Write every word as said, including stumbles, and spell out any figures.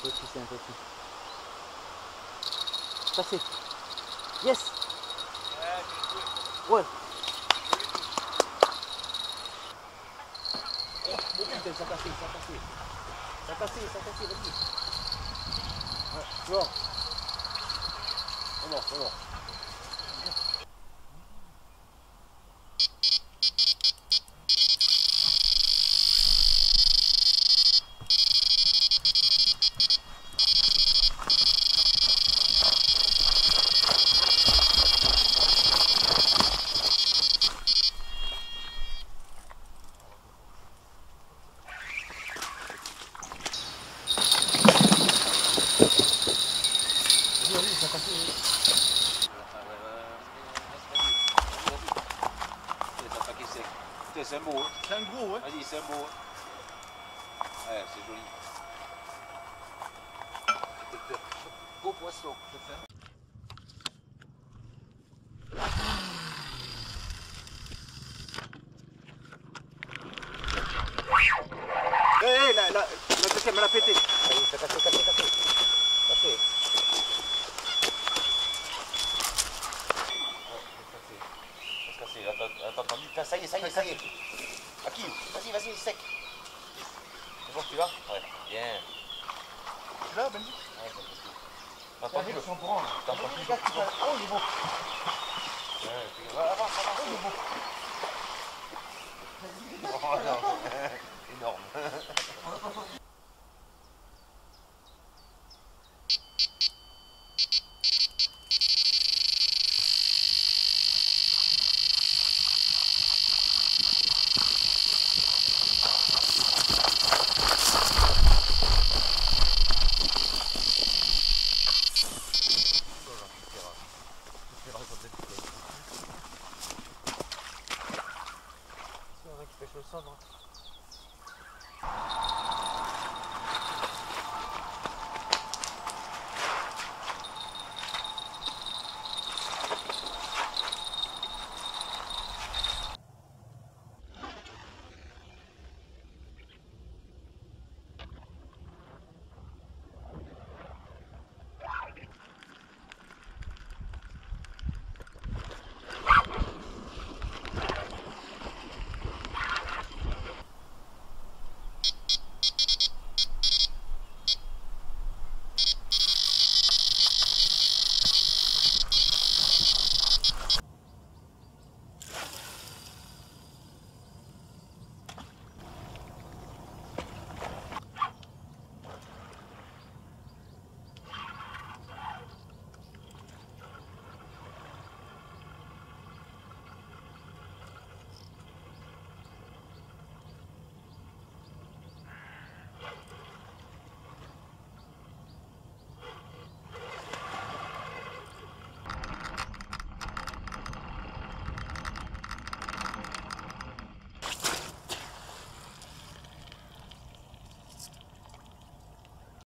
petit, c'est un petit. Passé. Yes. Ouais. Oh putain, ça a cassé, ça a cassé. Ça a cassé, ça a cassé, vas-y. Ouais, c'est bon. C'est bon, c'est bon. C'est un beau. Hein. C'est un gros, ouais. Vas-y, c'est un beau. Ouais, c'est joli. Beau poisson. Hé, hey, la, la, la deuxième, elle a pété. Ça y est, ça a cassé, cassé, cassé. Cassé. Attends, attends, attends, attends, ça y est, ça y est, ça y est. Aki, vas-y, vas-y, sec. C'est bon, tu vas? Ouais, bien. Tu l'as, Benji? Ouais, ça passe tout. T'entends plus le Sans courant, là. T'entends plus le Oh, il est beau. Ouais, avance, avance. Oh, il est beau. Oh non, énorme. Pêche le sabre.